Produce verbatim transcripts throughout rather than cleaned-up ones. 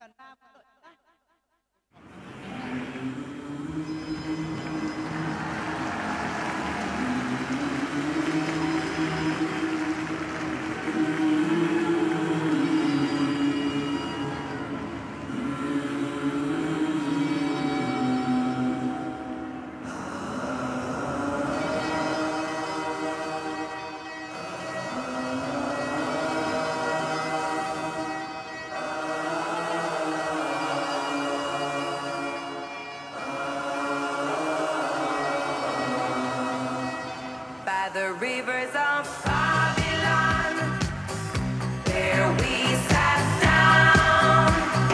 Phần ba của đội ta. The rivers of Babylon, there we sat down.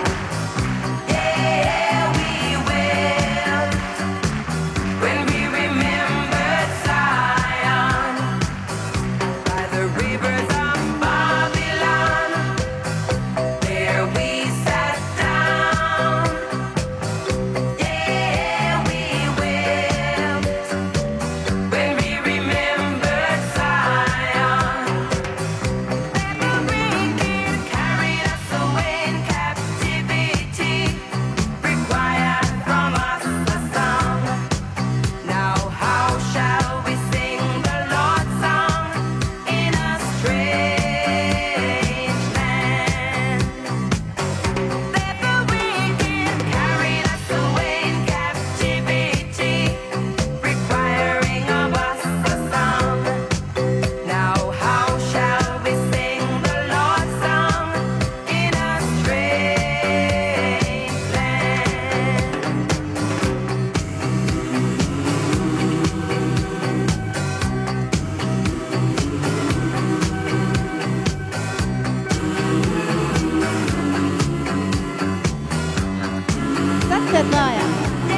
Yeah, we wept when we remembered Zion. By the rivers of Babylon, there we sat down. Yeah, we wept when we remembered tuyệt vời ạ.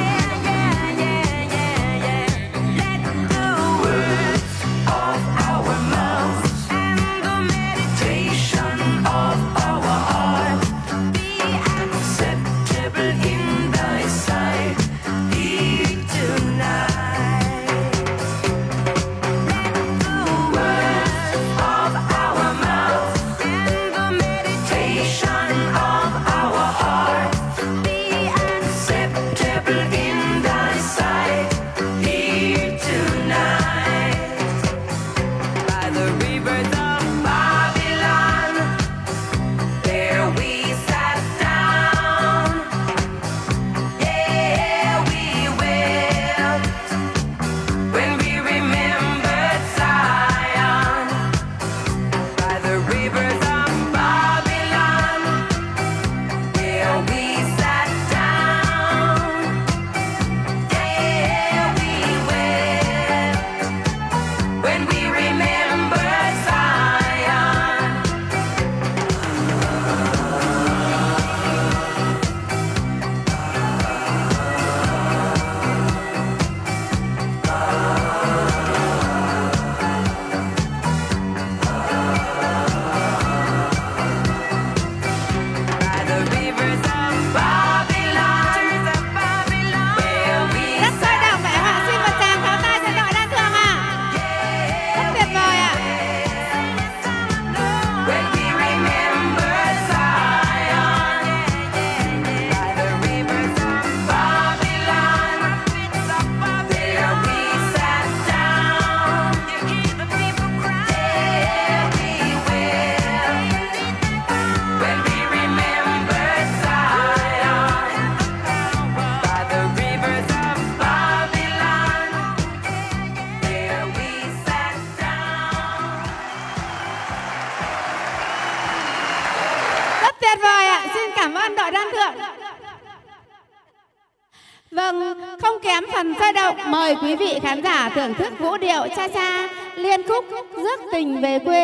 Tuyệt vời ạ, xin cảm ơn đội Đan Thượng. Vâng, không kém phần sôi động, mời quý vị khán giả thưởng thức vũ điệu cha cha liên khúc rước tình về quê.